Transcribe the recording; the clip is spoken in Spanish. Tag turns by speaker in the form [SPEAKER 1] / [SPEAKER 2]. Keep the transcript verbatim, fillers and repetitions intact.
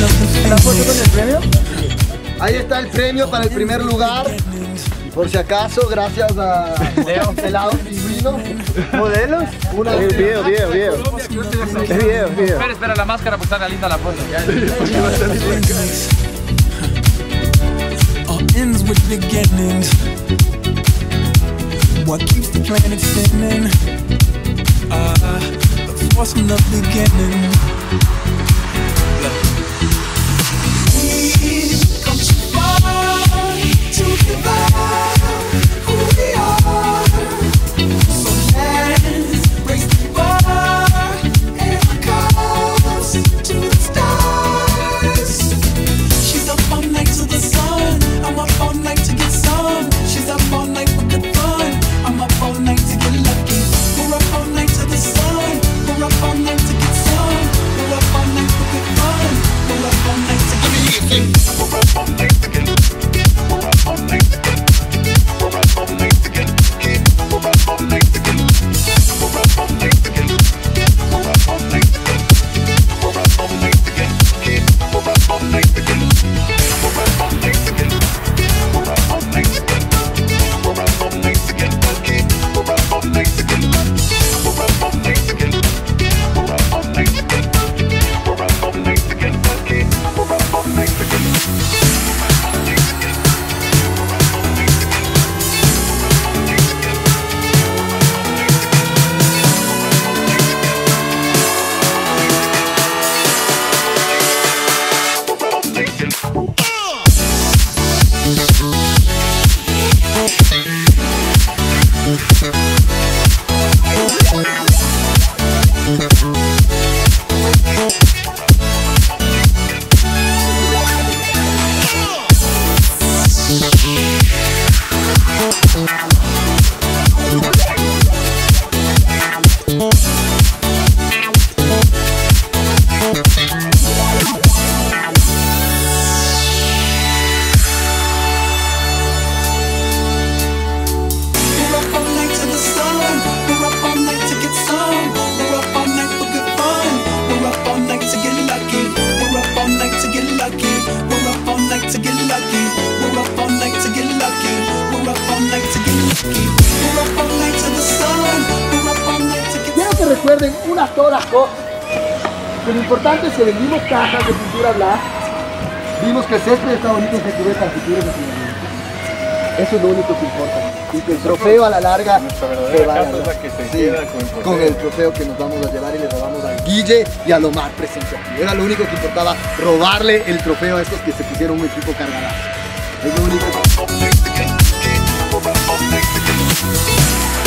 [SPEAKER 1] ¿La foto con el premio? Ahí está el premio para el primer lugar. Por si acaso, gracias a Leo Pelado Pingüino. ¿Modelos? Una
[SPEAKER 2] video, video, video. Es video, video.
[SPEAKER 3] Espera, espera, la máscara pues está linda la foto.
[SPEAKER 4] All ends with beginnings. What keeps the planet spinning? Ah, the force from the beginning. We've come too far to give up who we are. So let's raise the bar and our cups to the stars. She's up all night to the sun. I'm up all night to get some. She's up all night for good fun. I'm up all night to get lucky. We're up all night to the sun. We're up all night to get some. We're up all night for good fun. We're up all night to get lucky. We're up all night to get lucky. We're up all night to get lucky. We're up all night to get lucky. We're up all night to get lucky. We're up all night to get lucky. We're up all night to get lucky. We're up all night to get lucky. We're up all night to get lucky. We're up all night to get lucky. We're up all night to get lucky. We're up all night to get lucky. We're up all night to get lucky. We're up all night to get lucky. We're up all night to get lucky. We're up all night to get lucky. We're up all night to get lucky.
[SPEAKER 1] Quiero que recuerden unas solas cosas. Que lo importante es que vendimos cajas de pintura blanca. Vimos que el césped está bonito y se cubre para futuros desarrollos. Eso es lo único que importa. Y que el trofeo a la larga se va a
[SPEAKER 2] casa es la que se
[SPEAKER 1] sí,
[SPEAKER 2] queda con el trofeo.
[SPEAKER 1] con el trofeo que nos vamos a llevar y le robamos a Guille y a Lomar presente aquí. Era lo único que importaba, robarle el trofeo a estos que se pusieron un equipo cargadazo. Es lo único que...